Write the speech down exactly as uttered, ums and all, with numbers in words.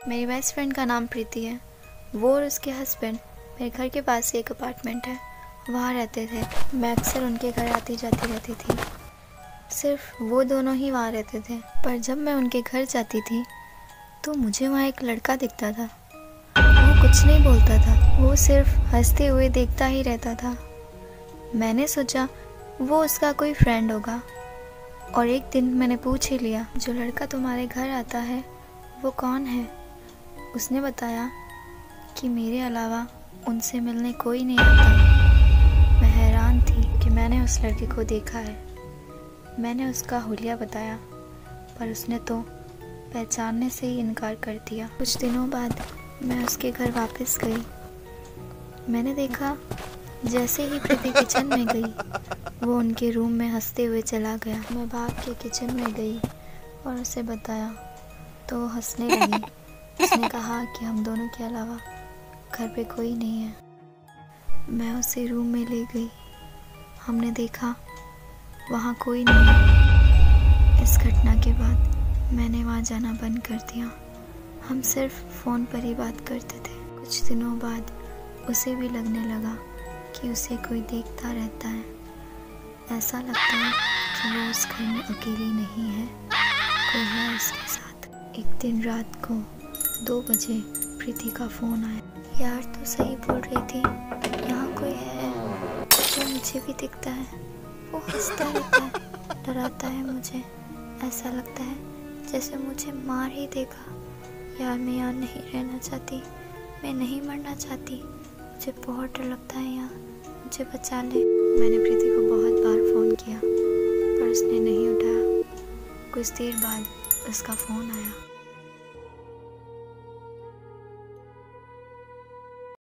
मेरी best friend का नाम प्रीति है। वो और उसके हस्बैंड मेरे घर के पास ही एक अपार्टमेंट है, वहाँ रहते थे। मैं अक्सर उनके घर आती जाती रहती थी। सिर्फ वो दोनों ही वहाँ रहते थे। पर जब मैं उनके घर जाती थी तो मुझे वहाँ एक लड़का दिखता था। वो कुछ नहीं बोलता था, वो सिर्फ हंसते हुए देखता ही रहता था। मैंने सोचा वो उसका कोई फ्रेंड होगा और एक दिन मैंने पूछ ही लिया, जो लड़का तुम्हारे घर आता है वो कौन है? उसने बताया कि मेरे अलावा उनसे मिलने कोई नहीं आता। मैं हैरान थी कि मैंने उस लड़के को देखा है। मैंने उसका हुलिया बताया पर उसने तो पहचानने से ही इनकार कर दिया। कुछ दिनों बाद मैं उसके घर वापस गई। मैंने देखा जैसे ही प्रीति किचन में गई वो उनके रूम में हंसते हुए चला गया। मैं भाग के किचन में गई और उसे बताया तो वो हंसने लगी। उसने कहा कि हम दोनों के अलावा घर पे कोई नहीं है। मैं उसे रूम में ले गई। हमने देखा वहाँ कोई नहीं है। इस घटना के बाद मैंने वहाँ जाना बंद कर दिया। हम सिर्फ फ़ोन पर ही बात करते थे। कुछ दिनों बाद उसे भी लगने लगा कि उसे कोई देखता रहता है। ऐसा लगता है कि वो उस घर में अकेली नहीं है, कोई है उसके साथ। एक दिन रात को दो बजे प्रीति का फ़ोन आया। यार तो सही बोल रही थी, यहाँ कोई है जो मुझे भी दिखता है। वो हंसता रहता है, डराता है मुझे। ऐसा लगता है जैसे मुझे मार ही देगा। यार मैं यहाँ नहीं रहना चाहती, मैं नहीं मरना चाहती। मुझे बहुत डर लगता है यहाँ, मुझे बचा ले। मैंने प्रीति को बहुत बार फ़ोन किया पर उसने नहीं उठाया। कुछ देर बाद उसका फ़ोन आया।